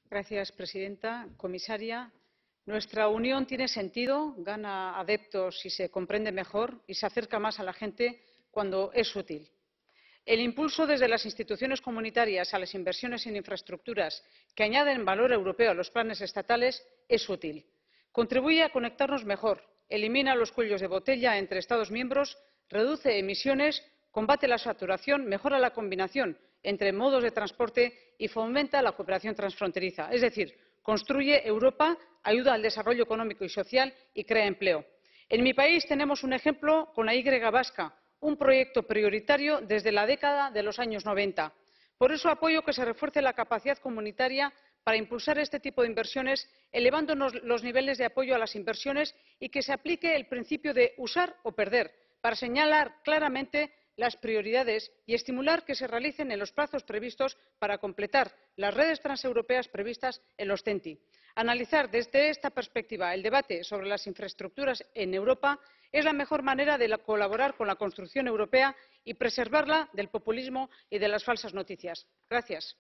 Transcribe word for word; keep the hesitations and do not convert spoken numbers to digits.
Señora presidenta, comisaria, nuestra Unión tiene sentido, gana adeptos y se comprende mejor y se acerca más a la gente cuando es útil. El impulso desde las instituciones comunitarias a las inversiones en infraestructuras que añaden valor europeo a los planes estatales es útil. Contribuye a conectarnos mejor, elimina los cuellos de botella entre Estados miembros, reduce emisiones, combate la saturación, mejora la combinación entre modos de transporte y fomenta la cooperación transfronteriza. Es decir, construye Europa, ayuda al desarrollo económico y social y crea empleo. En mi país tenemos un ejemplo con la Y vasca, un proyecto prioritario desde la década de los años noventa. Por eso apoyo que se refuerce la capacidad comunitaria para impulsar este tipo de inversiones, elevando los niveles de apoyo a las inversiones y que se aplique el principio de usar o perder, para señalar claramente las prioridades y estimular que se realicen en los plazos previstos para completar las redes transeuropeas previstas en los T E N T. Analizar desde esta perspectiva el debate sobre las infraestructuras en Europa es la mejor manera de colaborar con la construcción europea y preservarla del populismo y de las falsas noticias. Gracias.